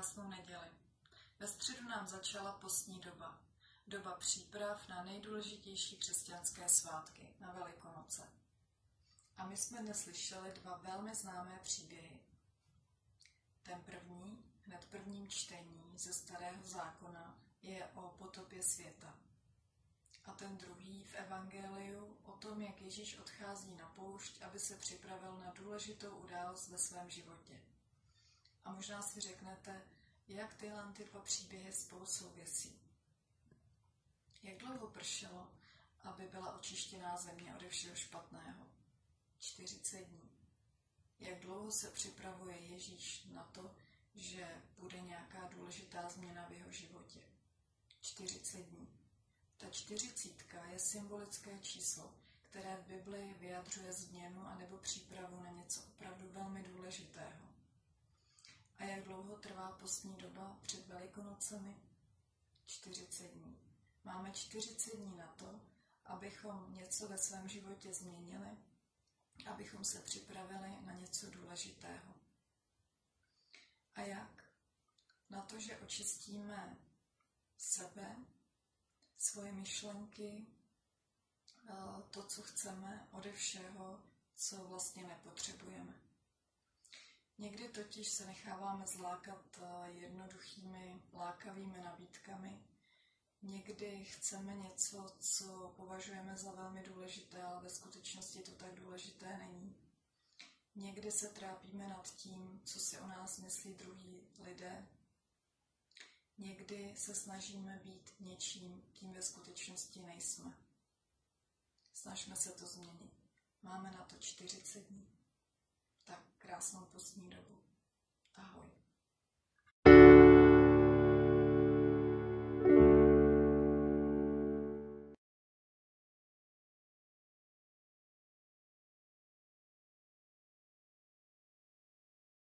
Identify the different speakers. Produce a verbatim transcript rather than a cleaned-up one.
Speaker 1: krásnou neděli. Ve středu nám začala postní doba. Doba příprav na nejdůležitější křesťanské svátky, na Velikonoce. A my jsme dnes slyšeli dva velmi známé příběhy. Ten první, hned prvním čtení ze Starého zákona, je o potopě světa. A ten druhý v Evangeliu o tom, jak Ježíš odchází na poušť, aby se připravil na důležitou událost ve svém životě. A možná si řeknete, jak tyhle ty dva příběhy spolu souvisí. Jak dlouho pršelo, aby byla očištěná země ode všeho špatného? čtyřicet dní. Jak dlouho se připravuje Ježíš na to, že bude nějaká důležitá změna v jeho životě? čtyřicet dní. Ta čtyřicítka je symbolické číslo, které v Biblii vyjadřuje změnu anebo přípravu na něco opravdu velmi důležitého. A jak dlouho trvá postní doba před Velikonocemi? čtyřicet dní. Máme čtyřicet dní na to, abychom něco ve svém životě změnili, abychom se připravili na něco důležitého. A jak? Na to, že očistíme sebe, svoje myšlenky, to, co chceme, ode všeho, co vlastně nepotřebujeme. Někdy totiž se necháváme zlákat jednoduchými, lákavými nabídkami. Někdy chceme něco, co považujeme za velmi důležité, ale ve skutečnosti to tak důležité není. Někdy se trápíme nad tím, co si o nás myslí druhý lidé. Někdy se snažíme být něčím, kým ve skutečnosti nejsme. Snažme se to změnit. Máme na to čtyřicet dní. Tak krásnou postní dobu. Ahoj.